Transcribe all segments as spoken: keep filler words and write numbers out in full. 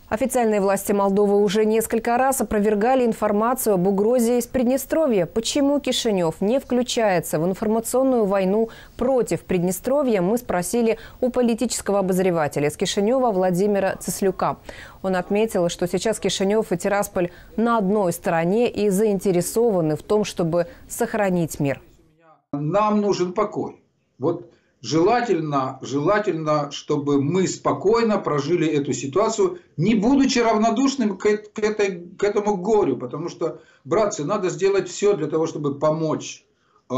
Официальные власти Молдовы уже несколько раз опровергали информацию об угрозе из Приднестровья. Почему Кишинев не включается в информационную войну против Приднестровья, мы спросили у политического обозревателя из Кишинева Владимира Цеслюка. Он отметил, что сейчас Кишинев и Тирасполь на одной стороне и заинтересованы в том, чтобы сохранить мир. Нам нужен покой. Вот желательно, желательно, чтобы мы спокойно прожили эту ситуацию, не будучи равнодушным к, к, этой, к этому горю. Потому что, братцы, надо сделать все для того, чтобы помочь, э,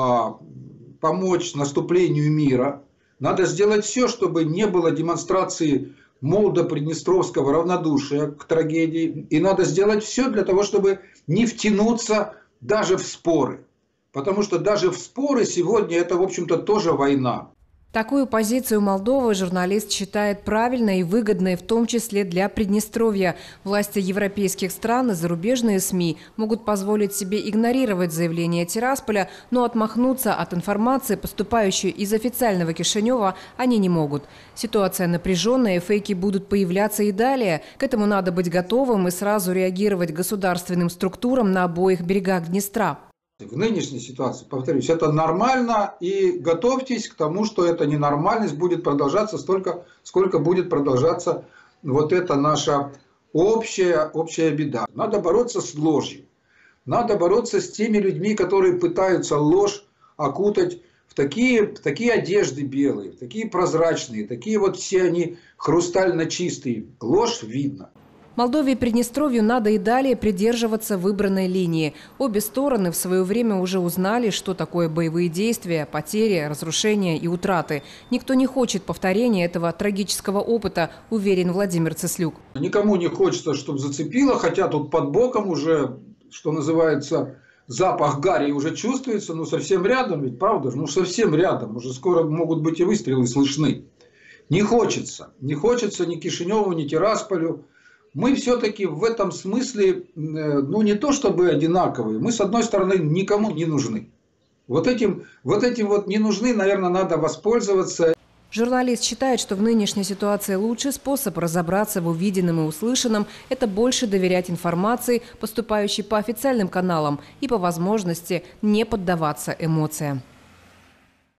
помочь наступлению мира. Надо сделать все, чтобы не было демонстрации молдо-приднестровского равнодушия к трагедии. И надо сделать все для того, чтобы не втянуться даже в споры. Потому что даже в споры сегодня это, в общем-то, тоже война. Такую позицию Молдовы журналист считает правильной и выгодной, в том числе для Приднестровья. Власти европейских стран и зарубежные СМИ могут позволить себе игнорировать заявления Тирасполя, но отмахнуться от информации, поступающей из официального Кишинева, они не могут. Ситуация напряженная, и фейки будут появляться и далее. К этому надо быть готовым и сразу реагировать государственным структурам на обоих берегах Днестра. В нынешней ситуации, повторюсь, это нормально, и готовьтесь к тому, что эта ненормальность будет продолжаться столько, сколько будет продолжаться вот эта наша общая, общая беда. Надо бороться с ложью. Надо бороться с теми людьми, которые пытаются ложь окутать в такие, в такие одежды белые, в такие прозрачные, такие вот все они хрустально чистые. Ложь видно. Молдове и Приднестровью надо и далее придерживаться выбранной линии. Обе стороны в свое время уже узнали, что такое боевые действия, потери, разрушения и утраты. Никто не хочет повторения этого трагического опыта, уверен Владимир Цеслюк. Никому не хочется, чтобы зацепило, хотя тут под боком уже, что называется, запах гари уже чувствуется, ну совсем рядом, ведь правда, ну совсем рядом, уже скоро могут быть и выстрелы слышны. Не хочется, не хочется ни Кишиневу, ни Тирасполю. Мы все-таки в этом смысле, ну не то чтобы одинаковые, мы с одной стороны никому не нужны. Вот этим, вот этим вот не нужны, наверное, надо воспользоваться. Журналист считает, что в нынешней ситуации лучший способ разобраться в увиденном и услышанном – это больше доверять информации, поступающей по официальным каналам, и по возможности не поддаваться эмоциям.